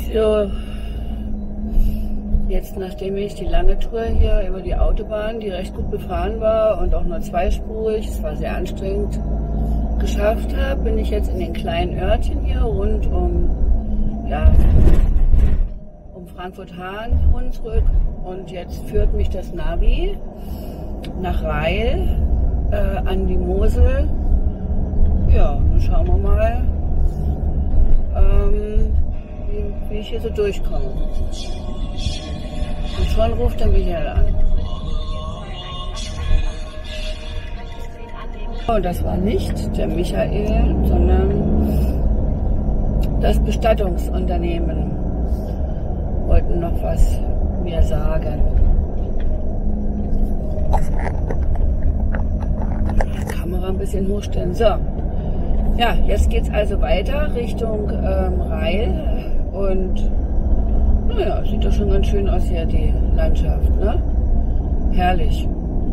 So, jetzt nachdem ich die lange Tour hier über die Autobahn, die recht gut befahren war und auch nur zweispurig, es war sehr anstrengend, geschafft habe, bin ich jetzt in den kleinen Örtchen hier rund um, ja, um Frankfurt-Hahn, Hunsrück, und jetzt führt mich das Navi nach Reil an die Mosel. Ja, dann schauen wir mal, wie ich hier so durchkomme. Und schon ruft der Michael an. Und das war nicht der Michael, sondern das Bestattungsunternehmen wollten noch was mir sagen. Kamera ein bisschen hochstellen. So, ja, jetzt geht es also weiter Richtung Reil und naja, sieht doch schon ganz schön aus hier, die Landschaft, ne? Herrlich.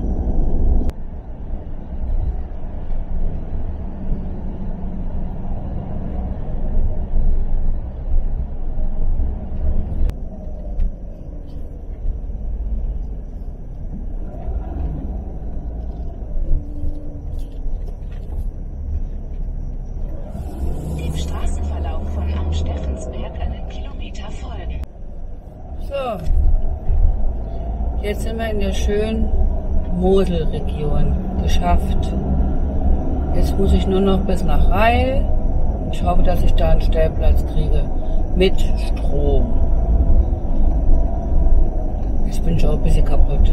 So, jetzt sind wir in der schönen Moselregion geschafft. Jetzt muss ich nur noch bis nach Reil. Ich hoffe, dass ich da einen Stellplatz kriege mit Strom. Jetzt bin ich auch ein bisschen kaputt.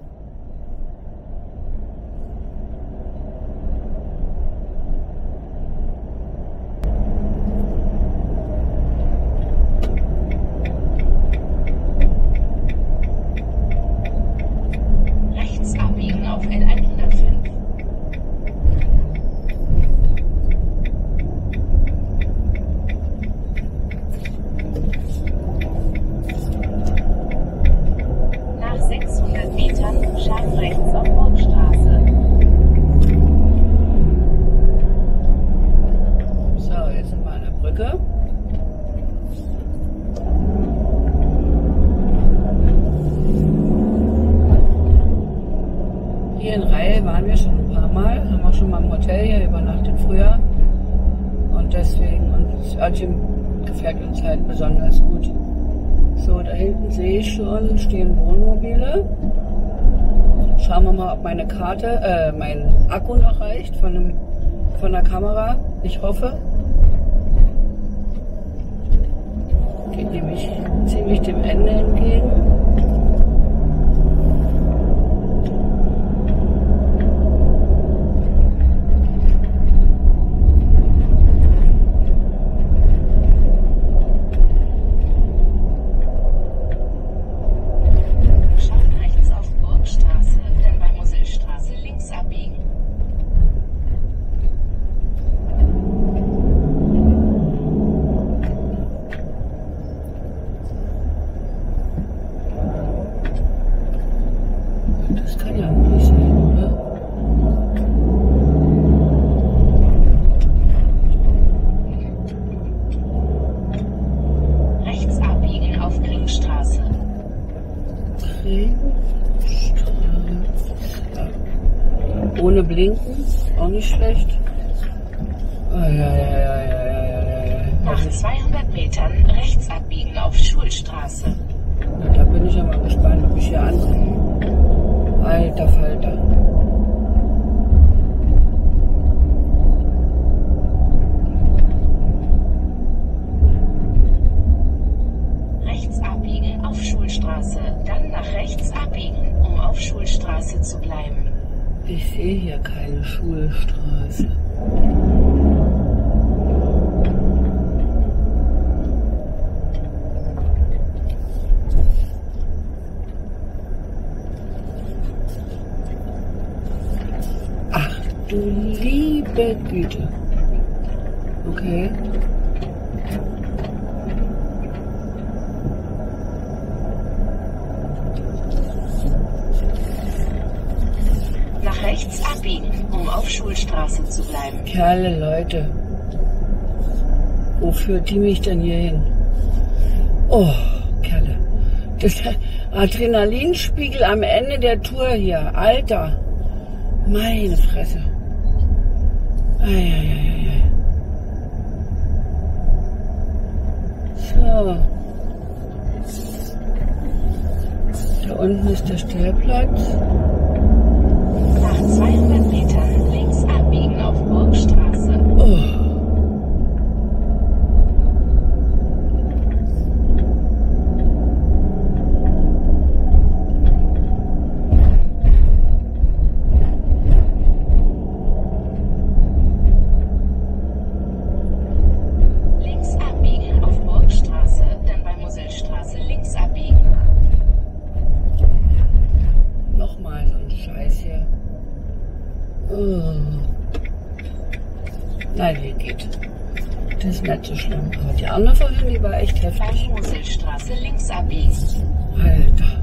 Hier in Reil waren wir schon ein paar Mal, haben auch schon mal im Hotel hier übernachtet früher und deswegen, und das Örtchen gefällt uns halt besonders gut. So, da hinten sehe ich schon, stehen Wohnmobile. Schauen wir mal, ob meine Karte, mein Akku noch reicht von der Kamera. Ich hoffe. Geht nämlich ziemlich dem Ende entgegen. Das kann ja nicht sein, oder? Rechts abbiegen auf Kringstraße. Kringstraße. Ohne Blinken, auch nicht schlecht. Oh, ja. Nach 200 Metern rechts abbiegen auf Schulstraße. Na, da bin ich ja mal gespannt, ob ich hier ankomme. Alter Falter. Rechts abbiegen auf Schulstraße, dann nach rechts abbiegen, um auf Schulstraße zu bleiben. Ich sehe hier keine Schulstraße. Du liebe Güte. Okay. Nach rechts abbiegen, um auf Schulstraße zu bleiben. Kerle, Leute. Wo führt die mich denn hier hin? Oh, Kerle. Das Adrenalinspiegel am Ende der Tour hier. Alter. Meine Fresse. Eieieiei. So. Da unten ist der Stellplatz. Nach 200 Metern links abbiegen auf Burgstraße. Oh. Links abbiegen auf Burgstraße, dann bei Mosellstraße links abbiegen. Nochmal so ein Scheiß hier. Oh. Nein, hier geht. Das ist nicht so schlimm. Aber die andere vorhin, die war echt heftig. Bei Mosellstraße links abbiegen. Alter.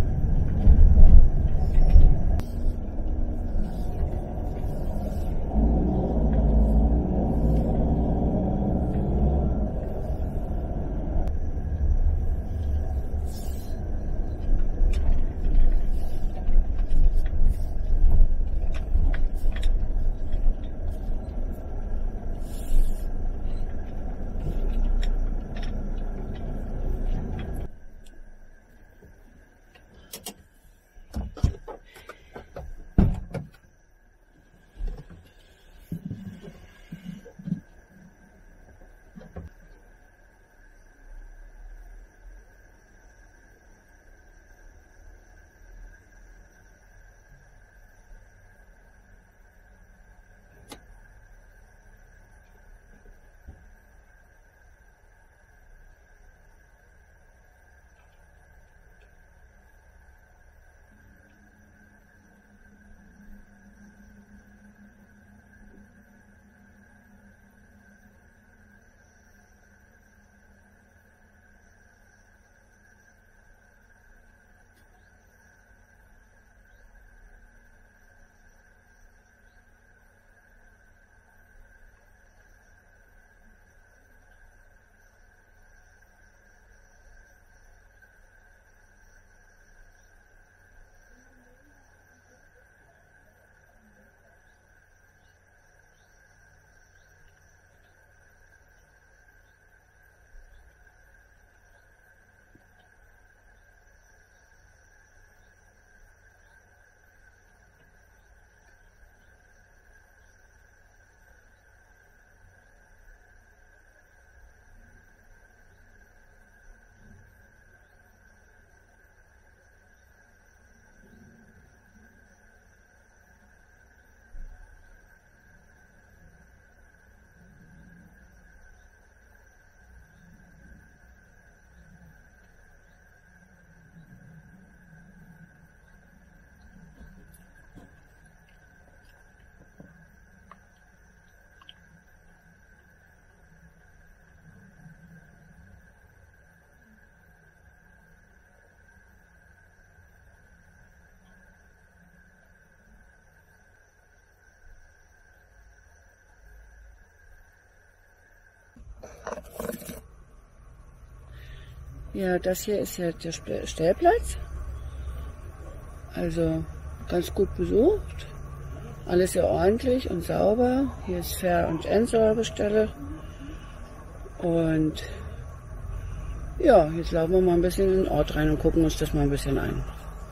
Ja, das hier ist ja der Stellplatz. Also ganz gut besucht. Alles sehr ordentlich und sauber. Hier ist Fähr- und Endsäurebestelle. Und ja, jetzt laufen wir mal ein bisschen in den Ort rein und gucken uns das mal ein bisschen an.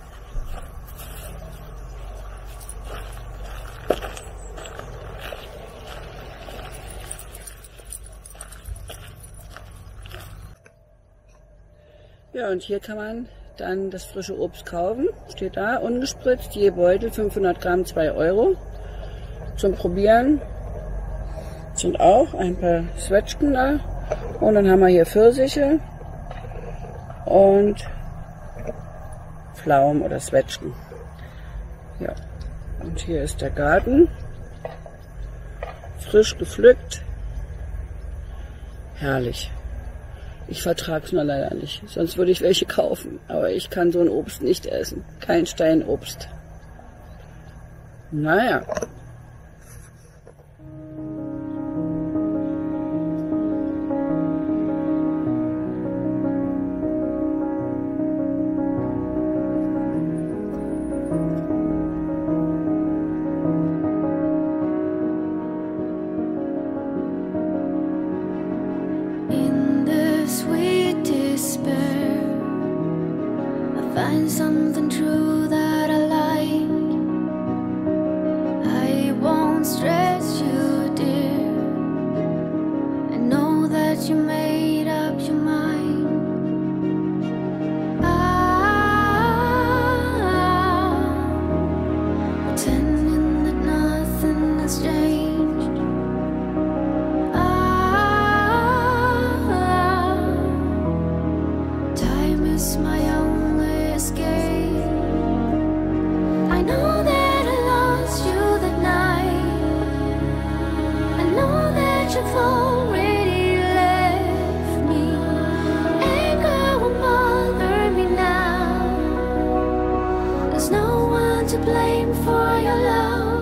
Ja, und hier kann man dann das frische Obst kaufen. Steht da, ungespritzt, je Beutel 500 Gramm, 2 Euro. Zum Probieren sind auch ein paar Zwetschgen da. Und dann haben wir hier Pfirsiche und Pflaumen oder Zwetschgen. Ja, und hier ist der Garten. Frisch gepflückt. Herrlich. Ich vertrage es nur leider nicht, sonst würde ich welche kaufen. Aber ich kann so ein Obst nicht essen. Kein Steinobst. Naja. find something true that I like. I won't stress you, dear. I know that you made up your mind. Pretending that nothing has changed. Time is my only escape. I know that I lost you that night. I know that you've already left me. Anger won't bother me now. There's no one to blame for your love.